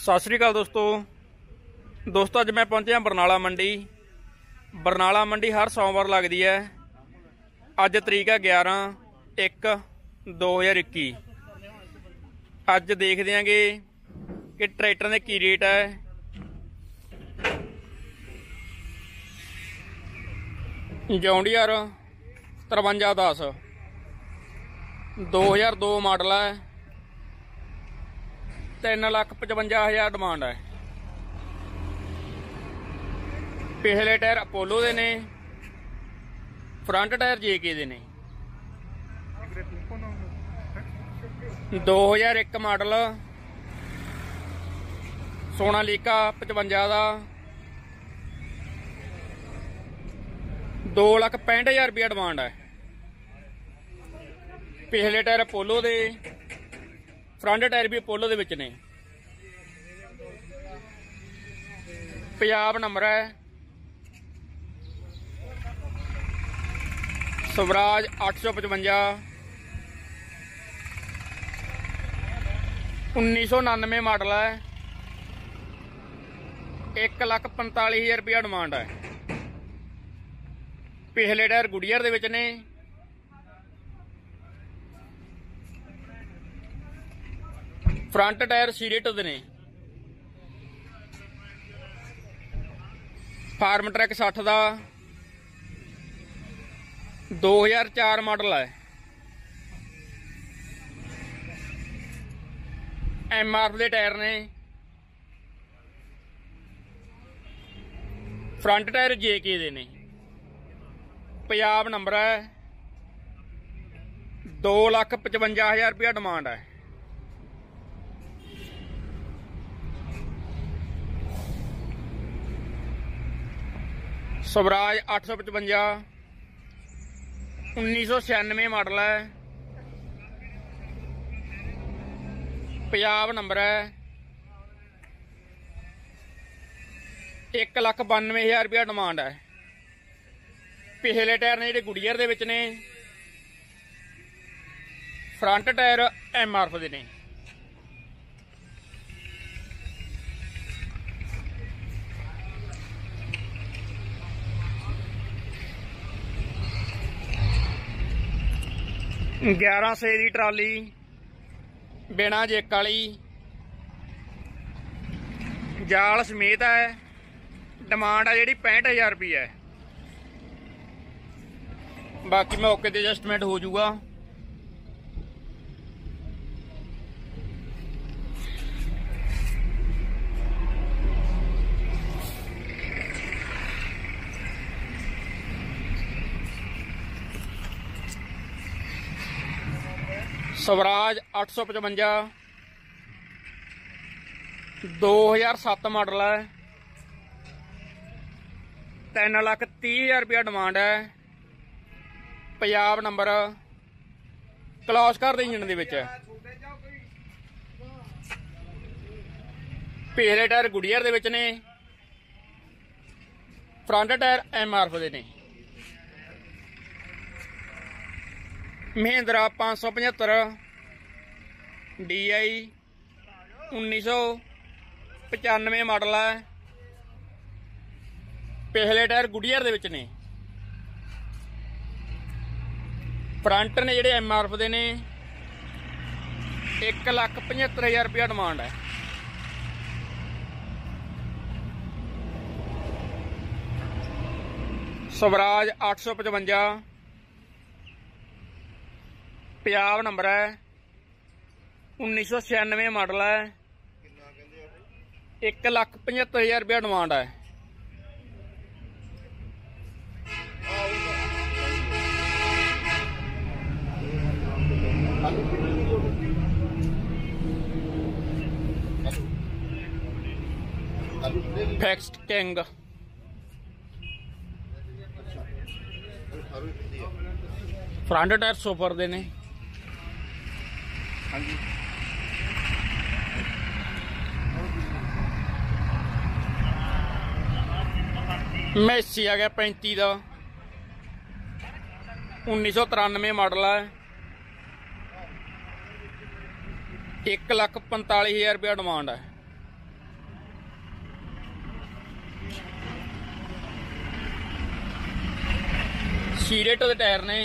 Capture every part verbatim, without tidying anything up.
सत श्री अकाल दोस्तों दोस्तों अज मैं पहुंचा बरनाला मंडी। बरनाला मंडी हर सोमवार लगती है। अज तरीक है ग्यारह एक दो हज़ार इक्की। अज देखते हैं कि ट्रैक्टर के की रेट है। जॉन्डियर तरवंजा दस दो हज़ार दो मॉडल है। तीन लख पचवंजा हज़ार डिमांड है। पिछले टायर अपोलो दे ने, फ्रंट टायर जेके दे ने। दो हज़ार एक मॉडल सोनालिका पचवंजा का दो लख पैंठ हज़ार रुपया डिमांड है। पिछले टायर अपोलो दे, फ्रंट टायर भी अपोलो दे विच ने। पंजाब नंबर है, स्वराज अठ सौ पचवंजा उन्नीस सौ उनानवे मॉडल है। एक लख पंताली हज़ार रुपया डिमांड है। पिछले टायर गुड़ियर दे विच ने। फ्रंट टायर सीरेट दे ने। फार्म ट्रैक साठ का दो हज़ार चार मॉडल है। एम आर एफ के टायर ने। फ्रंट टायर जेके दे ने। पंजाब नंबर है, दो लख पचवंजा हज़ार रुपया डिमांड है। स्वराज अठ सौ पचवंजा उन्नीस सौ छियानवे मॉडल है। पंजाब नंबर है, एक लख बानवे हज़ार रुपया डिमांड है। पिछले टायर ने जो गुड़ियर दे विच ने। Front tyre M R F दे ने। ग्यारह सौ की ट्राली बिना जेक वाली जाल समेत है। डिमांड है जी पैंठ हज़ार रुपया है। बाकी मौके ते एडजस्टमेंट हो जाऊगा। स्वराज अठ सौ पचवंजा दो हज़ार सत्त मॉडल है। तीन लख तीह हज़ार रुपया डिमांड है। पंजाब नंबर क्लॉस कर दे इंजन दे विच। पिछले टायर गुड़ियर दे विच ने। Front tyre M R F दे ने। महिंद्रा पाँच सौ पचहत्तर डी आई उन्नीस सौ पचानवे मॉडल है। पिछले टायर गुड़ियर दे विच ने। फ्रंट ने जेडे एम आर एफ दे ने। एक लख पचहत्तर हज़ार रुपया डिमांड है। स्वराज अठ सौ पचवंजा पंजाब नंबर है, उन्नीस सौ छियानवे मॉडल है। एक लख पचहत्तर हज़ार रुपया डिमांड है। फैक्स्ट किंग फ्रंट टायर सुपर दे ने। मैसी आ गया पैंती का उन्नीस सौ तिरानवे मॉडल है। एक लख पंताली हज़ार रुपया डिमांड है। ਸੀਰੇਟ ਦੇ ਟਾਇਰ ਨੇ।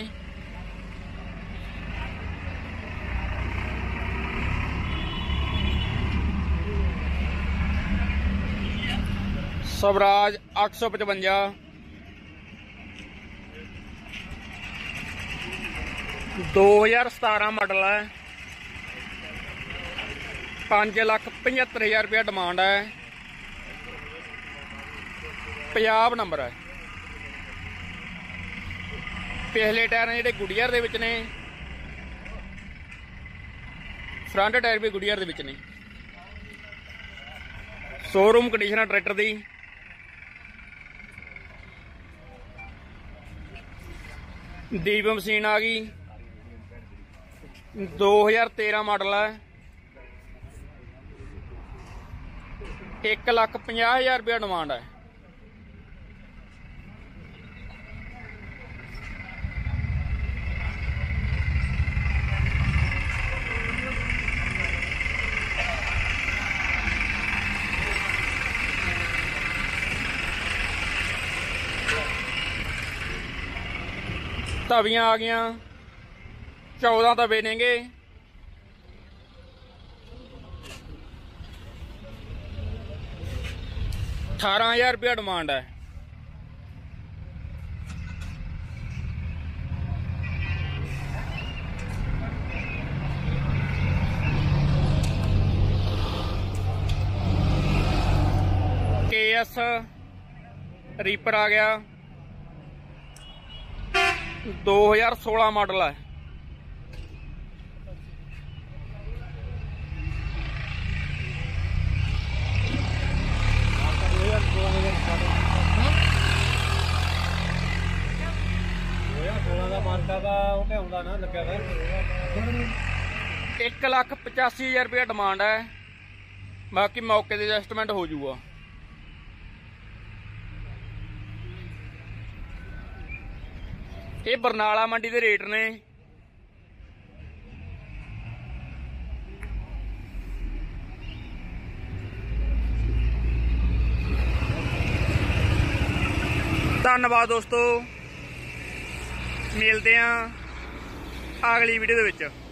स्वराज अठ सौ पचवंजा दो हज़ार सतारह मॉडल है। पांच लख पचहत्तर हज़ार रुपया डिमांड है। पंजाब नंबर है। पिछले टायर जिहड़े गुडियर दे विच ने, फ्रंट टायर भी गुडियर दे विच ने। शोरूम कंडीशन है ट्रैक्टर दी। दीप मशीन आ गई, दो हज़ार तेरह मॉडल है। एक लख पंजाह हज़ार रुपया डिमांड है। तवियां आ गई, चौदह तवे नेगे। अठारह हजार रुपया डिमांड है। के एस रीपर आ गया, दो हज़ार सोलह मॉडल है। एक लख पचासी हजार रुपया डिमांड है। बाकी मौके से एडजस्टमेंट हो जाऊगा। ये बरनाला मंडी के रेट ने। धन्यवाद दोस्तों, मिलते हैं अगली वीडियो दे विच।